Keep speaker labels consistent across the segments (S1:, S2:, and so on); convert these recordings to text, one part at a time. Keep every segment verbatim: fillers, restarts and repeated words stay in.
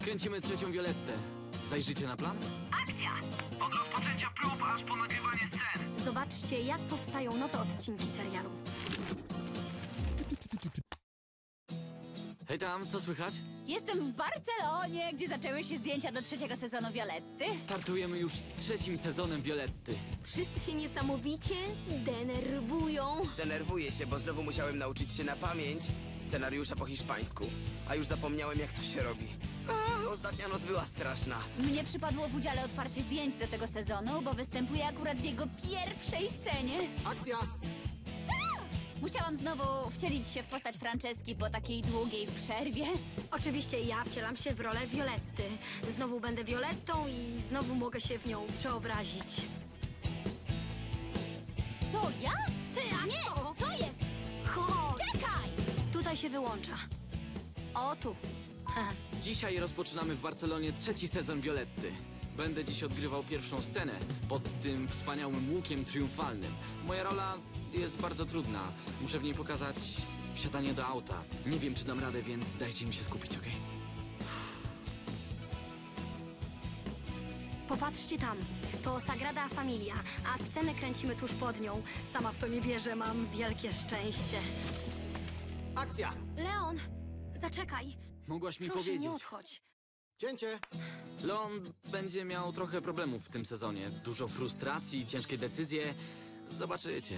S1: Kręcimy trzecią Violettę. Zajrzycie na plan?
S2: Akcja! Od rozpoczęcia prób aż po nagrywanie scen.
S3: Zobaczcie, jak powstają nowe odcinki serialu.
S1: Hej tam, co słychać?
S4: Jestem w Barcelonie, gdzie zaczęły się zdjęcia do trzeciego sezonu Violetty.
S1: Startujemy już z trzecim sezonem Violetty.
S3: Wszyscy się niesamowicie denerwują.
S5: Denerwuję się, bo znowu musiałem nauczyć się na pamięć scenariusza po hiszpańsku, a już zapomniałem, jak to się robi. A, ostatnia noc była straszna.
S4: Mnie przypadło w udziale otwarcie zdjęć do tego sezonu, bo występuję akurat w jego pierwszej scenie.
S6: Akcja!
S4: Musiałam znowu wcielić się w postać Franceski po takiej długiej przerwie.
S3: Oczywiście ja wcielam się w rolę Violetty. Znowu będę Violettą i znowu mogę się w nią przeobrazić.
S4: Co, ja?
S3: Ty, a nie!
S4: Co jest?
S3: Chodź!
S4: Czekaj!
S3: Tutaj się wyłącza. O, tu.
S1: Dzisiaj rozpoczynamy w Barcelonie trzeci sezon Violetty. Będę dziś odgrywał pierwszą scenę pod tym wspaniałym łukiem triumfalnym. Moja rola jest bardzo trudna. Muszę w niej pokazać wsiadanie do auta. Nie wiem, czy dam radę, więc dajcie mi się skupić, okej?
S3: Popatrzcie tam. To Sagrada Familia, a scenę kręcimy tuż pod nią. Sama w to nie wierzę, mam wielkie szczęście.
S6: Akcja!
S3: Leon, zaczekaj.
S1: Mogłaś mi
S3: Proszę, nie
S1: powiedzieć.
S3: odchodź.
S6: Cięcie!
S1: Leon będzie miał trochę problemów w tym sezonie. Dużo frustracji, ciężkie decyzje. Zobaczycie.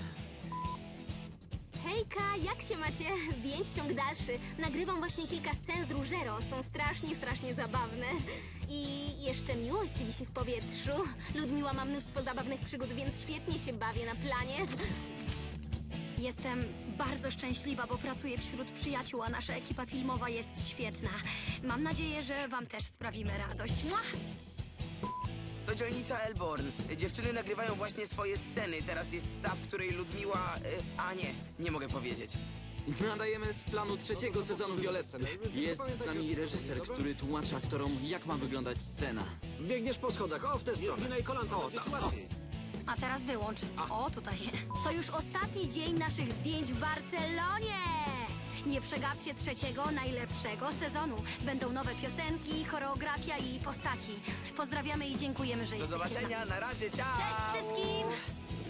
S7: Hejka, jak się macie? Zdjęć ciąg dalszy. Nagrywam właśnie kilka scen z Ruggiero. Są strasznie, strasznie zabawne. I jeszcze miłość wisi w powietrzu. Ludmiła ma mnóstwo zabawnych przygód, więc świetnie się bawię na planie.
S3: Jestem bardzo szczęśliwa, bo pracuję wśród przyjaciół, a nasza ekipa filmowa jest świetna. Mam nadzieję, że wam też sprawimy radość. Mua!
S5: To dzielnica Elborn. Dziewczyny nagrywają właśnie swoje sceny. Teraz jest ta, w której Ludmiła... Y, a nie, nie mogę powiedzieć.
S1: Nadajemy z planu trzeciego sezonu Violetty. Jest z nami reżyser, który tłumaczy aktorom, jak ma wyglądać scena.
S6: Biegniesz po schodach, o w tę stronę. Nie zginaj kolanka,
S5: O,
S6: będzie ci
S5: ta-
S6: łatwiej.
S3: A teraz wyłącz. O, tutaj. To już ostatni dzień naszych zdjęć w Barcelonie! Nie przegapcie trzeciego, najlepszego sezonu. Będą nowe piosenki, choreografia i postaci. Pozdrawiamy i dziękujemy, że
S5: Do
S3: jesteście z nami.
S5: zobaczenia, na razie, ciao!
S3: Cześć wszystkim!